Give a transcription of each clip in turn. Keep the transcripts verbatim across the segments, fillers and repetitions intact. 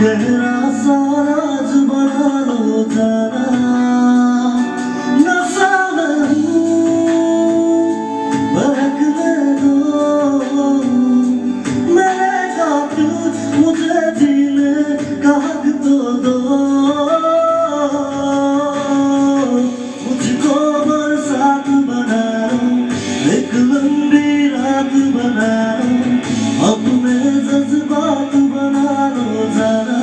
गहरा सा राज बना लो जरा, नशा नहीं बहकने दो मेरे कातिल, मुझे जीने का हक तो दो। मुझको बरसात बना लो, एक लंबी रात बना लो, अपने जज्बात बना लो जरा।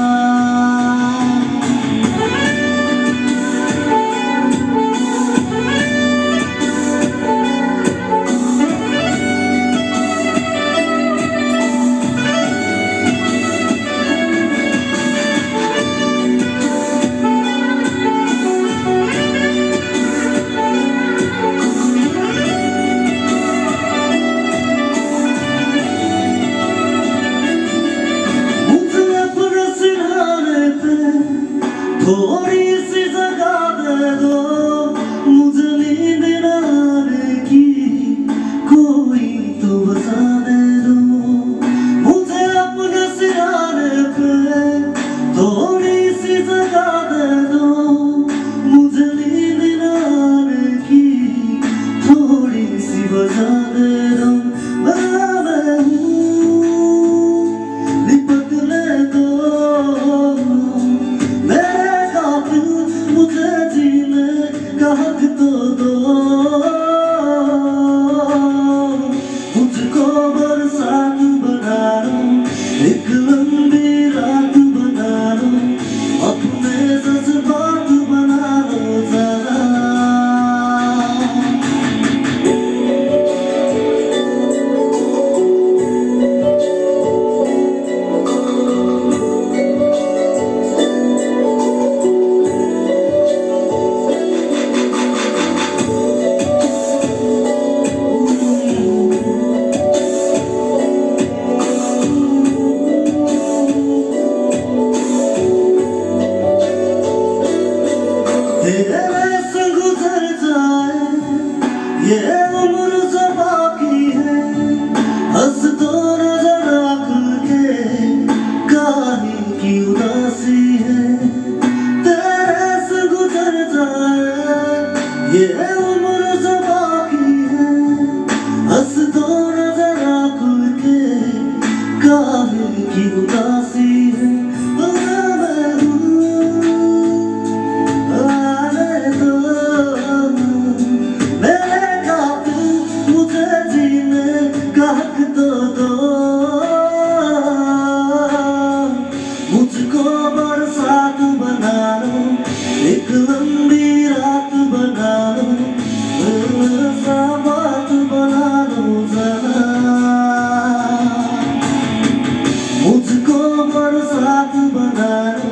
थोड़ी सी जगह दे दो मुझे नींद न आने की, कोई तो बसा दे दो मुझे अपने सिराने पे। थोड़ी सी जगह दे दो मुझे नींद न आने की, थोड़ी सी बजा दे दो। मैं हूँ लिपटने दो मुझे जीने का हक तो दो। मुझको बरसात बना लो, एक लंबी रात बना लो, अपने जज्बात बना लो जरा। तेरे से गुजर जाए ये उम्र जो बाकी है, हंस तो नजर आँख के काहे की उदासी है। तेरे से गुजर जाए ये उम्र जो बाकी है, हंस तो नजर आँख के काहे की उदासी है। मुझको बरसात बना लो, एक लंबी रात बना लो, ऐसा बात बना लो जरा। मुझको बरसात बना लो।